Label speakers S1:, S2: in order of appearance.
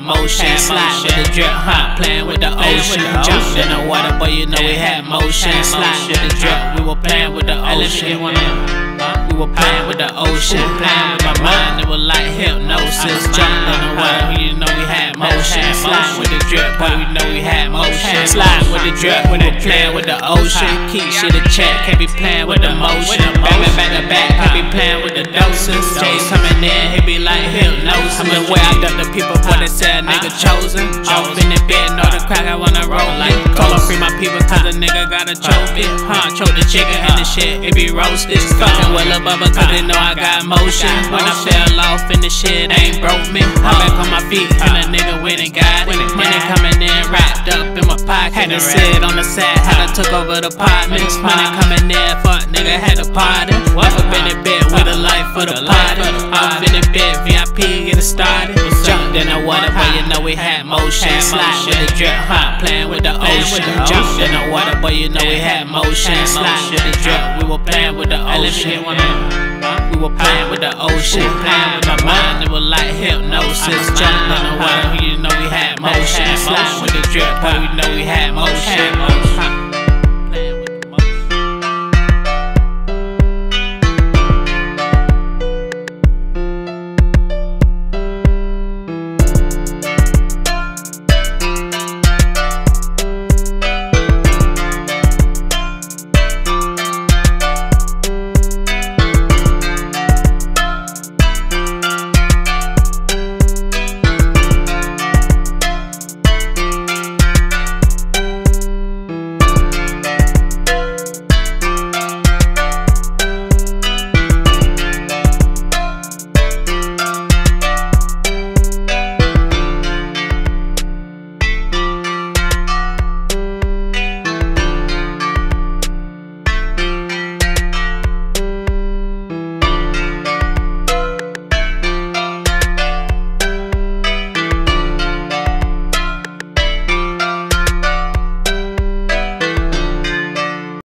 S1: motion. Slide with the drip, playing with the ocean. Jumped in the water, but you know we had motion. Slide with the drip, we were playing with the ocean. We were playing with the ocean, playing with my mind, it was like hypnosis. Jumped in the water, you know we had motion. Slide with the drip, but we know we had motion. Slide with the drip, we were playing with the ocean. Keep shit in check, can't be playing with the motion. Back to back, can't be playing with the doses. Jay's coming in, he be like hypnosis. I'm the way I duck the people, but they say a nigga chosen. Off in the bed, know the crack, I wanna roll like Cola. Free my people, cause a nigga gotta choke it. Choke the chicken and the shit, it be roasted. Fucking with Lil Bubba, cause they know I got motion. When I fell off and the shit ain't broke me, I'm back on my feet and a nigga went and got it. Money coming in, wrapped up in my pocket. Had to sit on the set, had to took over the apartments. Money coming in, fuck nigga had a party. Up in the bed with a light for the party. Off in the bed, VIP get it started. Jumped in the water, but you know we had motion. Slide with the drip, playing with the ocean. Jumped in the water, but you know we had motion. Slide with the drip, we were playing with the ocean. We were playing with the ocean, playing with my mind, it was like hypnosis. Jumped in the water, you know we had motion. Slide with the drip, but we know we had motion.